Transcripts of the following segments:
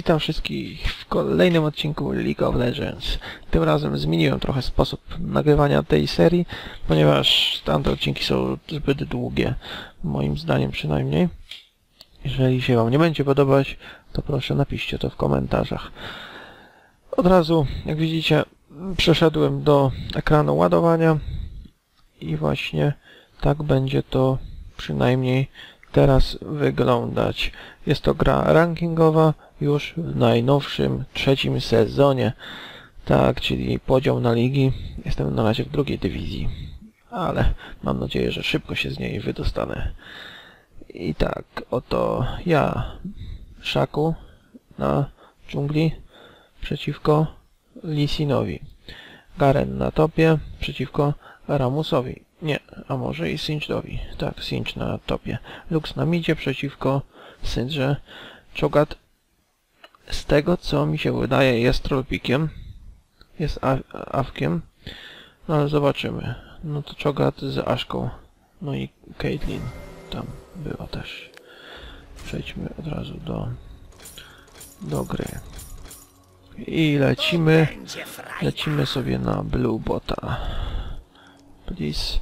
Witam wszystkich w kolejnym odcinku League of Legends. Tym razem zmieniłem trochę sposób nagrywania tej serii, ponieważ tamte odcinki są zbyt długie, moim zdaniem przynajmniej. Jeżeli się wam nie będzie podobać, to proszę napiszcie to w komentarzach. Od razu, jak widzicie, przeszedłem do ekranu ładowania i właśnie tak będzie to przynajmniej teraz wyglądać. Jest to gra rankingowa już w najnowszym trzecim sezonie. Tak, czyli podział na ligi. Jestem na razie w drugiej dywizji, ale mam nadzieję, że szybko się z niej wydostanę. I tak, oto ja, Szaku, na dżungli przeciwko Lee Sinowi. Garen na topie przeciwko Ramusowi. Nie, a może i Singdowi. Tak, Singh na topie. Lux na midzie przeciwko Syndrze. Cho'Gath, z tego co mi się wydaje, jest trollpikiem. Jest awkiem. No ale zobaczymy. No to Cho'Gath z Ashką. No i Caitlyn tam była też. Przejdźmy od razu do gry. I lecimy sobie na Blue Bota. Please.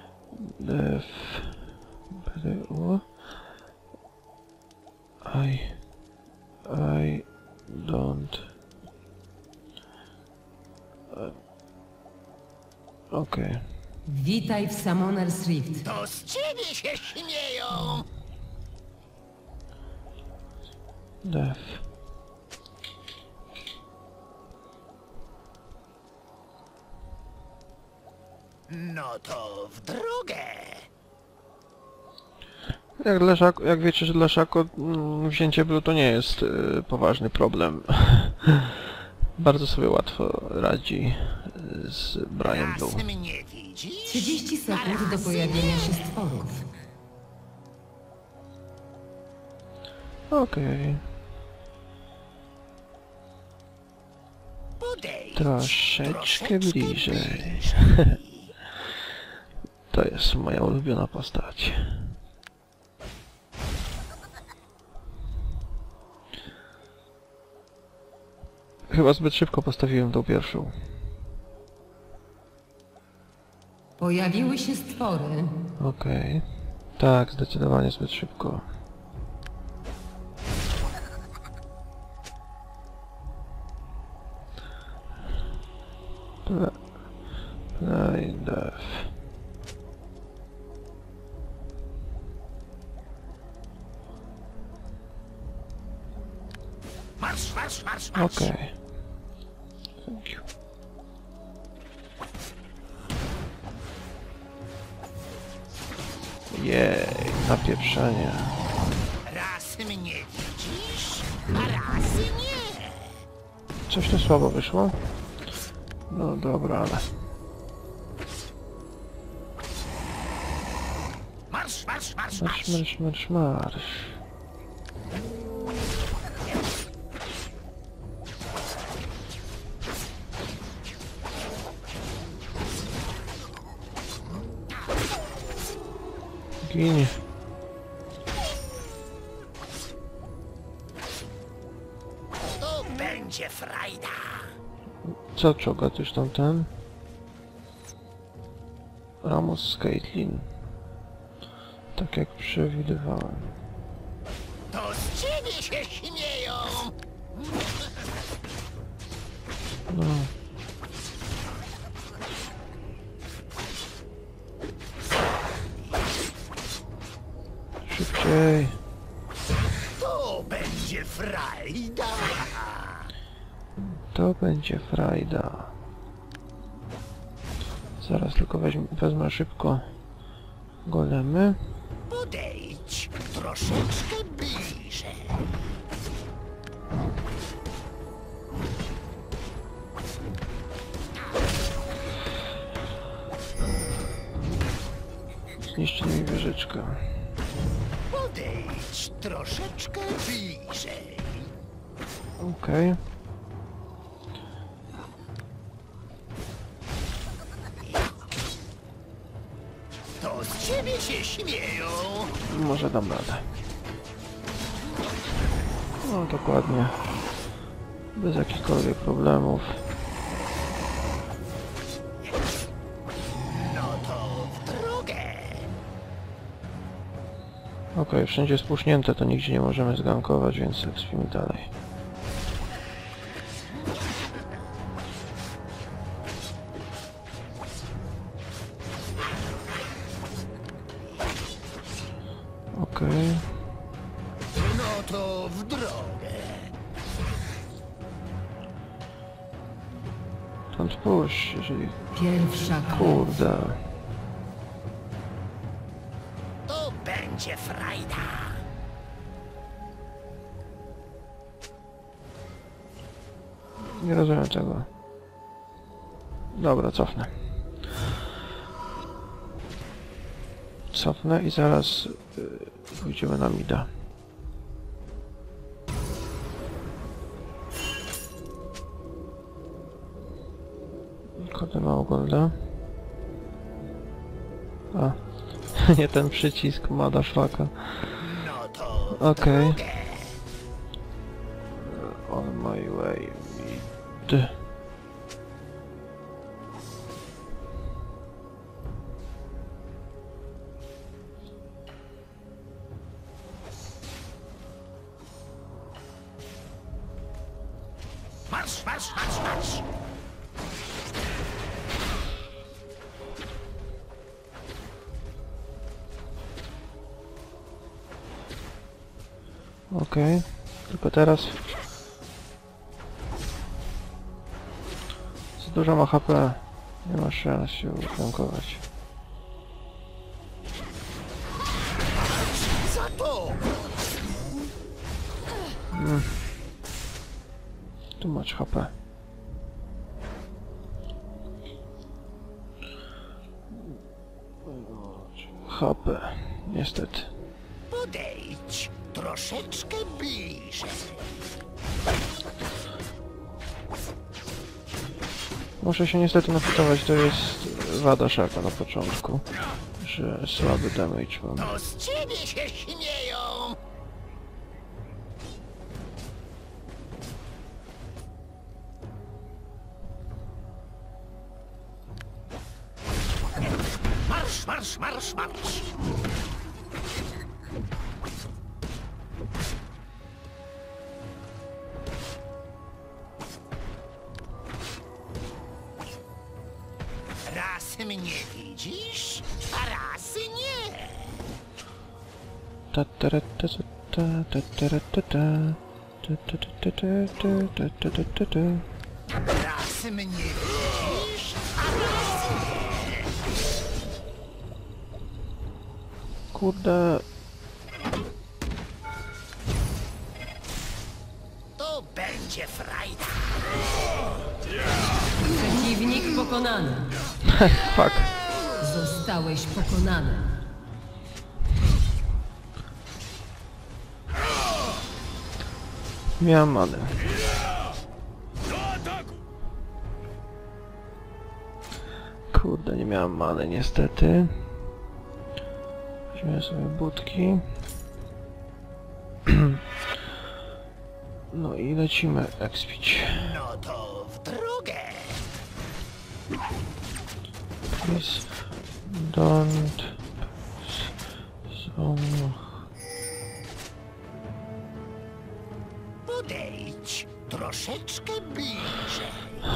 I don't. Okay. Witaj w Summoner's Rift. To z ciebie się śmieją! Def. No to w drogę! Jak wiecie, że dla Szako wzięcie Blue to nie jest poważny problem. Bardzo sobie łatwo radzi z Brian Blue. Raz mnie widzisz? 30 sekund do pojawienia się stworów. Okej. Podejdź Troszeczkę bliżej. To jest moja ulubiona postać. Chyba zbyt szybko postawiłem tą pierwszą. Pojawiły się stwory. Okej. Tak, zdecydowanie zbyt szybko. Play def. Marsz, marsz, marsz, marsz! Okej. Thank you. Jej, napieprzenie. Raz mnie widzisz, a raz nie! Coś tu słabo wyszło? No dobra, ale... Marsz, marsz, marsz, Marsz, marsz! marsz, marsz, marsz. Ginie. To będzie frajda! Co Cho'Gath już tamten? Ramus z Caitlyn. Tak jak przewidywałem. To z ciebie się śmieją! No. Szybciej. To będzie frajda! To będzie frajda. Zaraz tylko wezmę szybko golemy. Podejdź troszeczkę bliżej. Zniszczy mi wieżyczkę. Podejdź troszeczkę bliżej. Okej. To z ciebie się śmieją. Może dam radę. No dokładnie. Bez jakichkolwiek problemów. No to w drogę. Okej, wszędzie spusznięte, to nigdzie nie możemy zgankować, więc spimy dalej. Okej. No to w drogę. Stąd puść, jeżeli... Pierwsza krew. Kurde. To będzie frajda. Nie rozumiem tego. Dobra, cofnę. Cofnę i zaraz pójdziemy na mida. Kurde, mało golda. A, nie ten przycisk, motherfucker. No to w Okej. drogę. On my way, mid. Marsz, marsz, marsz, marsz. Okej, tylko teraz za dużo ma HP, nie ma szans się utankować. Za to. Tu masz HP. HP, niestety. Podejdź troszeczkę bliżej. Muszę się niestety napitować, to jest wada szaka na początku, że słaby damage mam. To z ciebie się śmieją. Marsz, marsz, marsz, marsz. Raz mnie widzisz, a raz nie. Ta ta ta ta ta ta ta ta ta. Ta ta ta ta ta ta ta ta ta. Raz mnie widzisz, a raz nie. Kurde, To będzie frajda. Przeciwnik pokonany. fuck. Zostałeś pokonany. Miałem manę. Kurde, nie miałem many niestety. Weźmiemy sobie budki. No i lecimy expić. No to w drogę. Please don't... So... Podejdź troszeczkę bliżej.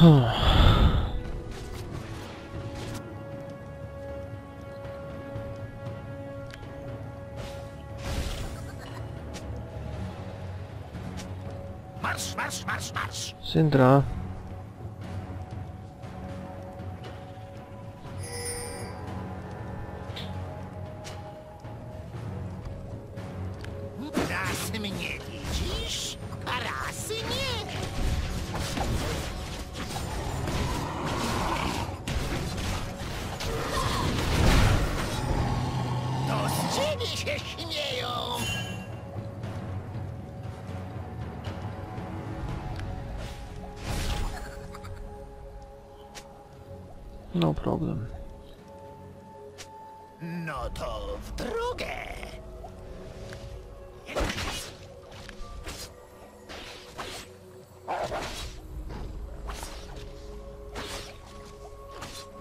Marsz, marsz, marsz, marsz. Syndra. Raz mnie widzisz, a raz nie. To z ciebie się śmieją. No problem. No to w drogę.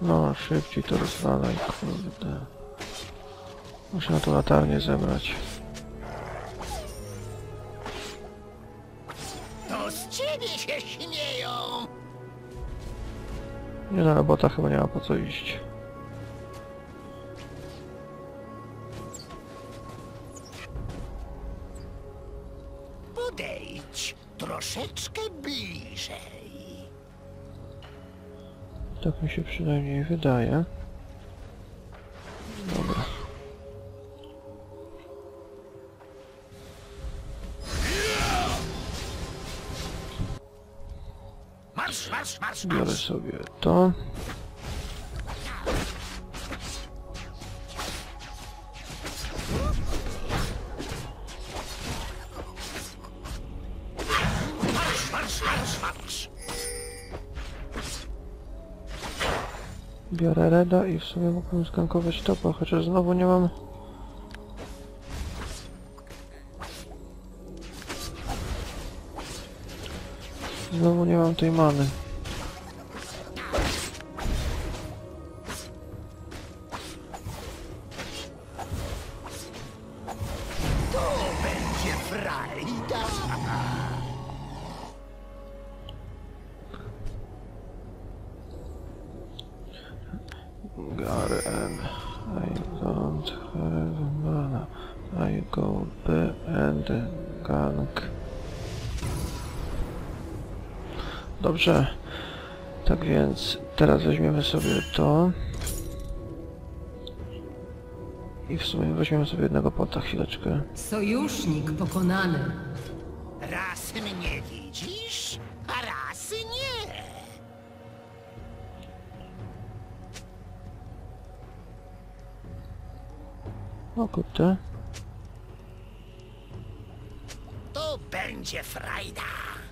No, szybciej to rozwalaj, kurde. Muszę na to latarnię zebrać. To z ciebie się śmieją! Nie, na robota chyba nie ma po co iść. Podejdź troszeczkę bliżej. Tak mi się przynajmniej wydaje. Dobra. Marsz, marsz, marsz, Biorę marsz! sobie to. Marsz, marsz, marsz, marsz! Biorę Reda i w sumie mógłbym skankować topa, chociaż znowu nie mam... Znowu nie mam tej many. To będzie frajda! Garen, I don't have mana. I go B and gank. Dobrze. Tak więc teraz weźmiemy sobie to. I w sumie weźmiemy sobie jednego pota, chwileczkę. Sojusznik pokonany. Raz mnie widzisz, a raz nie! O kurde. To będzie frajda!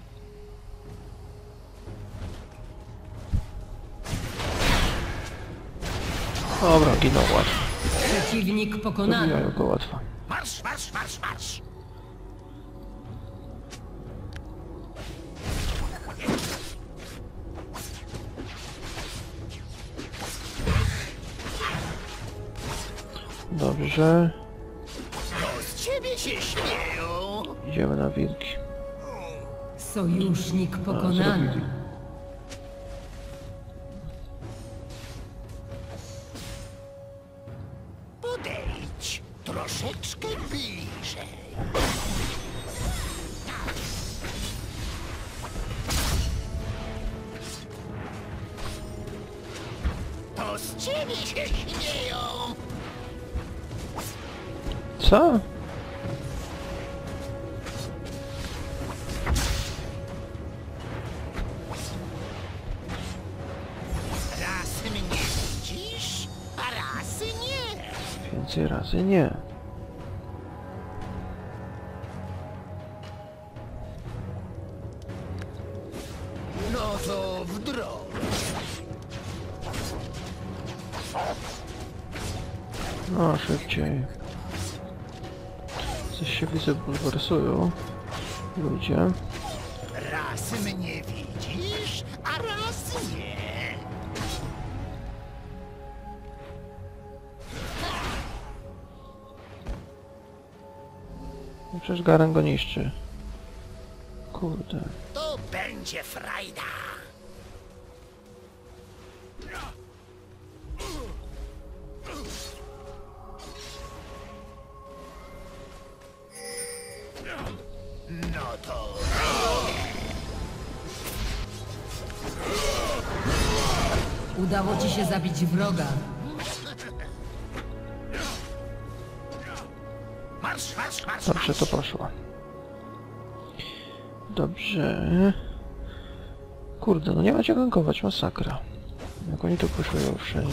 Dobra, ginął łatwo. Przeciwnik pokonany. Zabijają go łatwo. Marsz, marsz, marsz, marsz! Dobrze. To z ciebie się śmieją! Idziemy na wilki. Sojusznik zrobili. pokonany. Podejdź troszeczkę bliżej. To z ciebie się śmieją! Co? Raz mnie widzisz, a raz nie! Więcej razy nie. No to w drogę. No, szybciej. Coś się widzę bulwersują. Ludzie. Raz mnie widzisz, a raz nie. No przecież Garen go niszczy. Kurde. To będzie frajda. No to Udało ci się zabić wroga. marsz, marsz, marsz, Dobrze marsz. to poszło. Dobrze. Kurde, no nie macie gankować, masakra. Jak oni tu puszują wszędzie.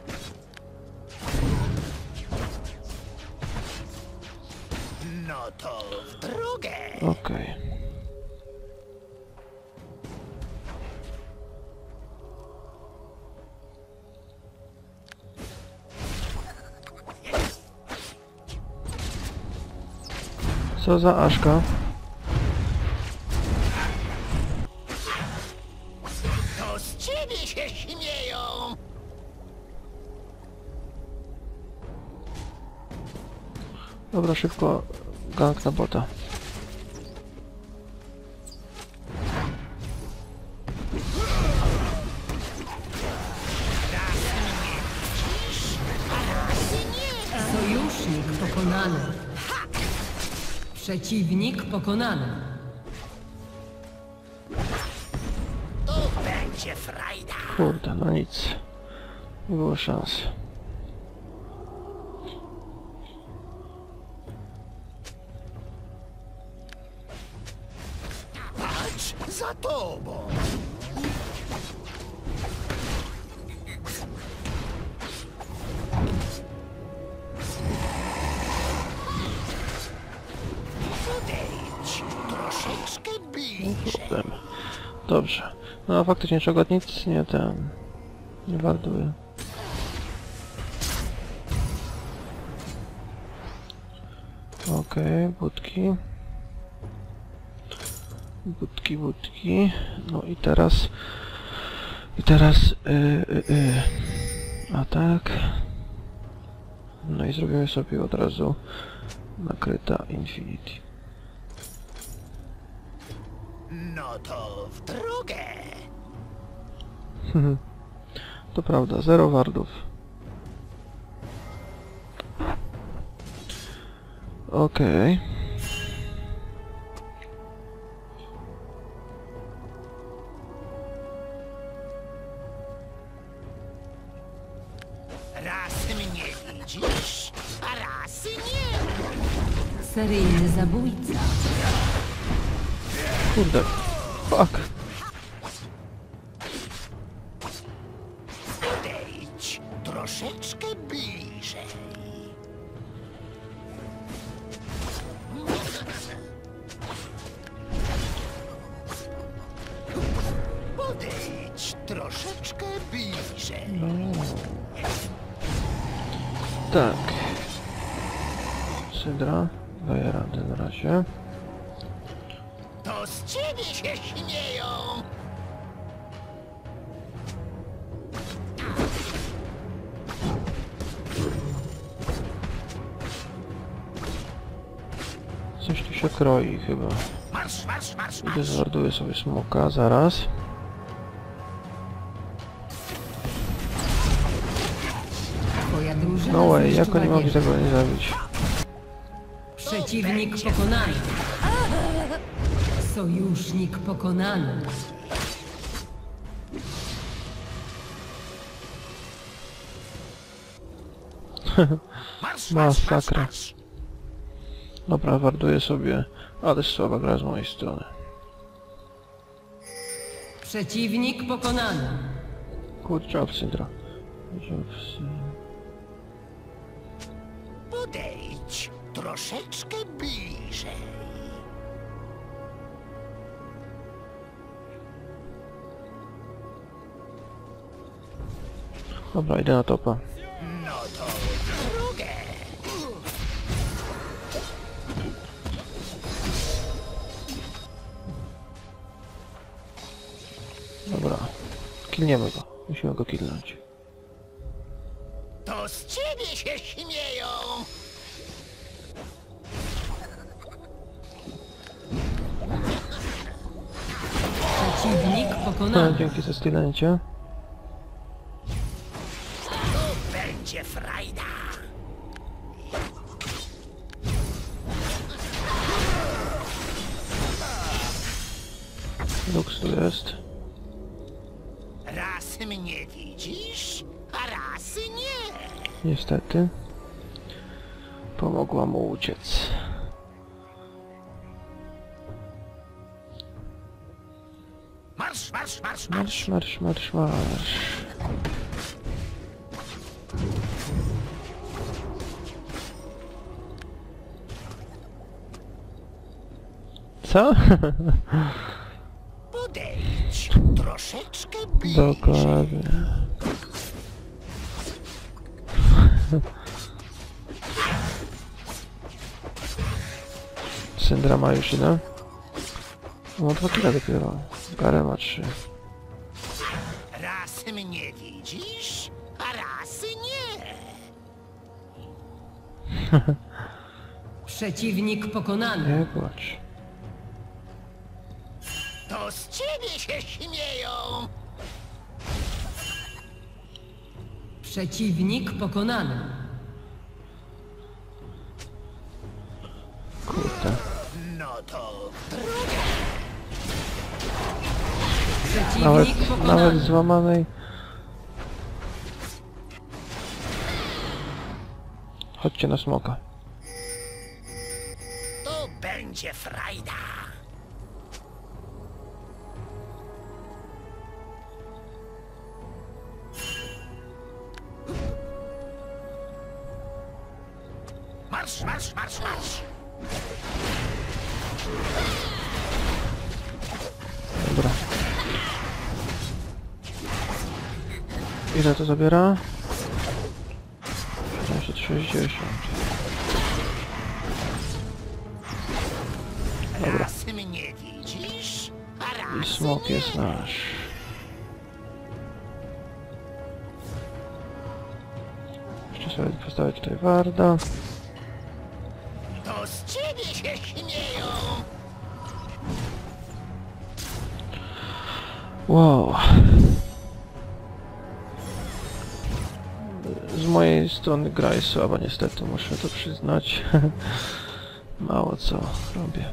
No to w drogę. Okej. Co za Aszka? To z ciebie się śmieją. Dobra, szybko gank na bota. Sojusznik pokonany. Przeciwnik pokonany. To będzie frajda. Kurde, no nic. Nie było szans. Patrz za tobą. Podejdź troszeczkę bliżej. Problem. Dobrze. No a faktycznie czego nic nie nie warduje. Okej, budki. Budki. No i teraz... atak. No i zrobimy sobie od razu nakryta Infinity. No to w drogę. To prawda, 0 wardów. Okej. Raz mnie widzisz, a raz nie. Seryjny zabójca. Kurde. Fuck. Podejdź troszeczkę bliżej. Podejdź troszeczkę bliżej. Tak. Sydra. Daję radę na razie. To z ciebie się śmieją. Coś tu się kroi chyba. Marsz, marsz, marsz, Idę marsz. zwarduję sobie smoka zaraz. Twoja drużyna No way, jak zniszczyła oni mogli wieżę. tego nie zabić? Przeciwnik pokonany. Sojusznik pokonany. Marsz, marsz, marsz, Masakra. marsz. Dobra, warduję sobie, ale słaba gra z mojej strony. Przeciwnik pokonany. Kurczę, Sydra. Podejdź troszeczkę bliżej. Dobra, idę na topa. No to w drogę. Dobra. Killniemy go. Musimy go killnąć. To z ciebie się śmieją. Przeciwnik No, pokonany. dzięki za stylęcie. To będzie frajda. Lux tu jest. Raz mnie widzisz, a raz nie. Niestety. Pomogła mu uciec. Marsz, marsz, marsz, Marsz, marsz. marsz, marsz, marsz. Co? Podejdź troszeczkę bliżej. Dokładnie. Syndra ma już ile? Ma 2 kile dopiero. Gare ma 3. Raz mnie widzisz, a raz nie. Przeciwnik pokonany. Nie płacz. To z ciebie się śmieją! Przeciwnik pokonany. Kurde. No to Nawet, Przeciwnik nawet pokonany. złamanej. Chodźcie na smoka. to będzie frajda! Marsz, marsz, marsz, marsz! Dobra. Ile to zabiera? 760. Dobra. Raz mnie widzisz, a I raz smok jest nasz. Jeszcze sobie postawię tutaj warda. to z ciebie się śmieją! Wow. Z mojej strony gra jest słaba niestety, muszę to przyznać. Mało co robię.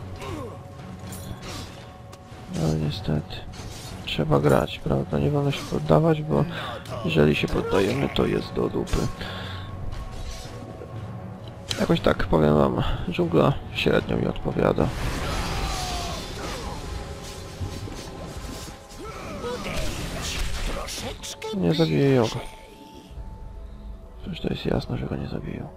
Ale niestety. Trzeba grać, prawda? Nie wolno się poddawać, bo jeżeli się poddajemy, to jest do dupy. Jakoś tak, powiem wam, dżungla średnio mi odpowiada. Udejdź troszeczkę Nie zabiję go. bliżej. Przecież to jest jasne, że go nie zabiją.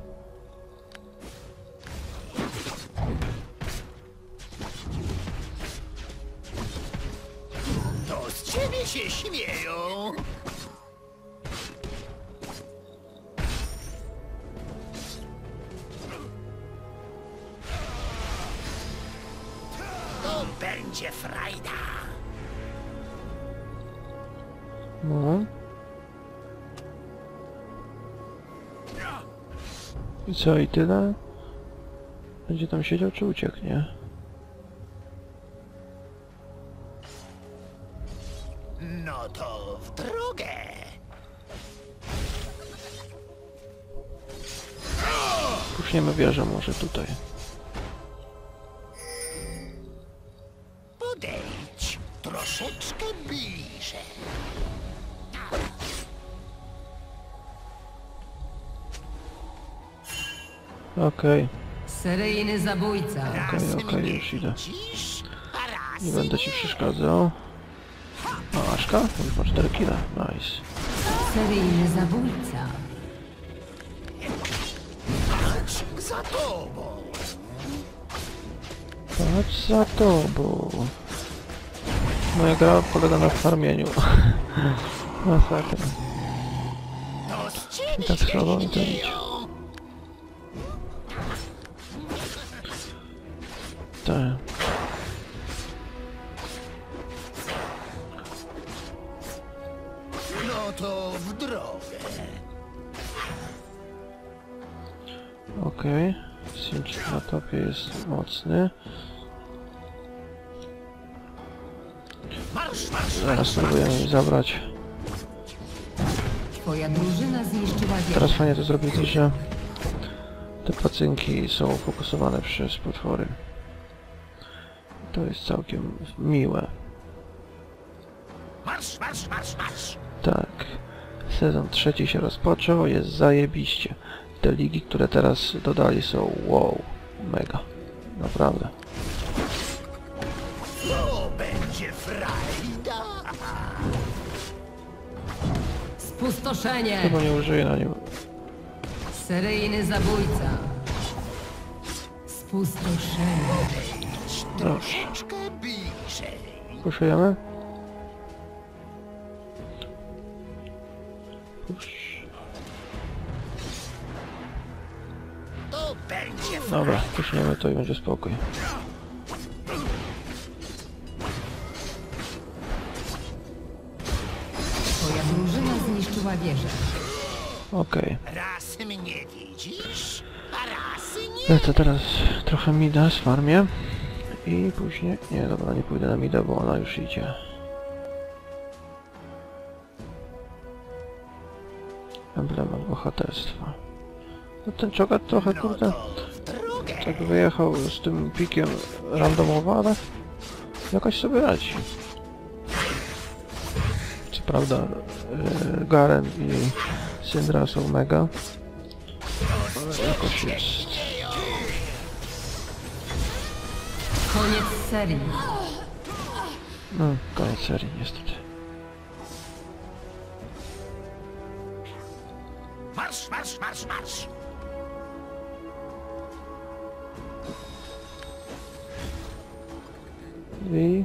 To z ciebie się śmieją! To będzie frajda! No. I co, i tyle? Będzie tam siedział, czy ucieknie? No to w drogę! Puszniemy wieżę może tutaj. Podejdź troszeczkę bliżej. Okej, Seryjny zabójca. Raz okej, mnie już idę. widzisz, a raz Nie będę ci przeszkadzał. O, Aszka? Już ma 4 kile. Nice. Seryjny zabójca. Patrz za tobą! Patrz za tobą. Moja gra polega na farmieniu. Masakra. To z ciebie I tak się słabo mi to idzie. śmieją! Tak. No to w drogę. Okej. Sinch na topie jest mocny. Marsz, marsz, Zaraz marsz, spróbujemy marsz. jej zabrać. Twoja drużyna zniszczyła Teraz wieżę. fajnie to zrobić, że te pacynki są fokusowane przez potwory. To jest całkiem miłe. Marsz, marsz, marsz, marsz. Tak. Sezon 3 się rozpoczął, jest zajebiście. Te ligi, które teraz dodali są wow, mega. Naprawdę. To będzie frajda. Spustoszenie. Chyba nie użyję na nim. Seryjny zabójca. Spustoszenie. Dobrze. Troszeczkę bliżej. Puszujemy? Push. To będzie frajda. Dobra, puszniemy to i będzie spokój. Twoja drużyna zniszczyła wieżę. Okej. Raz mnie widzisz, Parasy nie. Lecę teraz trochę mida z farmie. I później... Nie, dobra, nie pójdę na mida, bo ona już idzie. Emblemat bohaterstwa. No ten czogat trochę, kurde, tak wyjechał z tym pikiem randomowo, ale jakoś sobie radzi. Co prawda Garen i Syndra są mega, ale jakoś jest. Koniec serii. No, koniec serii niestety. Marsz, marsz, marsz, marsz. I...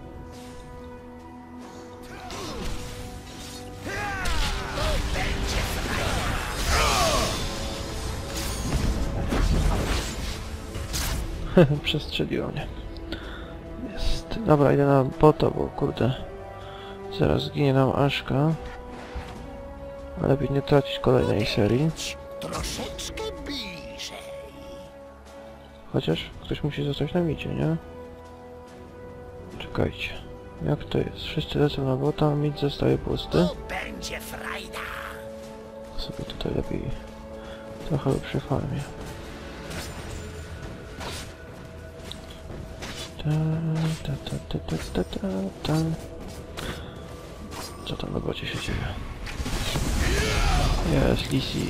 Przestrzeliło mnie. Jest. Dobra, idę na bota, bo kurde... Zaraz zginie nam Ashka. Ale lepiej nie tracić kolejnej serii. Troszeczkę bliżej. Chociaż ktoś musi zostać na micie, nie? Czekajcie. Jak to jest? Wszyscy lecą na bota, a mit zostaje pusty. To będzie frajda. Sobie tutaj lepiej trochę przy farmie. Ta. Co tam na bocie się dzieje? Jest Lisi.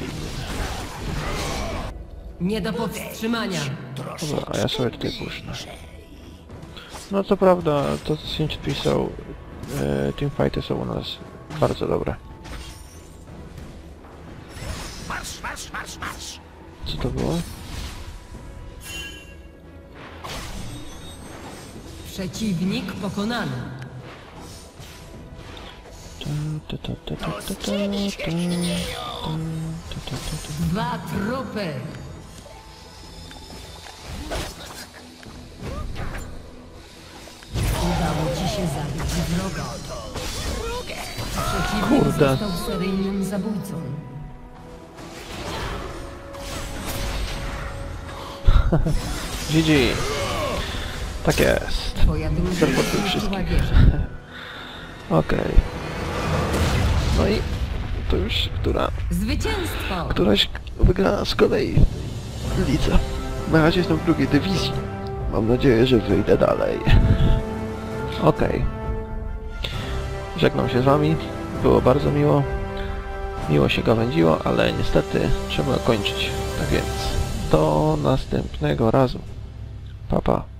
Nie do powstrzymania. Dobra, a ja sobie tutaj pusznę. No co prawda, to co Sinch pisał, teamfighty są u nas bardzo dobre. Marsz, marsz, marsz, marsz. Co to było? Przeciwnik pokonany. To zdziwi się śmieją. Dwa trupy. Udało ci się zabić wroga. Przeciwnik Kurde. został seryjnym zabójcą. GG. Tak jest. Twoja drużyna Zapłacił zniszczyła wszystkich. wieżę. Okej. No i to już Zwycięstwo! któraś wygrana z kolei lidze. Na razie jestem w drugiej dywizji. Mam nadzieję, że wyjdę dalej. Okej. Żegnam się z wami. Było bardzo miło. Miło się gawędziło, ale niestety trzeba kończyć. Tak więc do następnego razu. Pa, pa.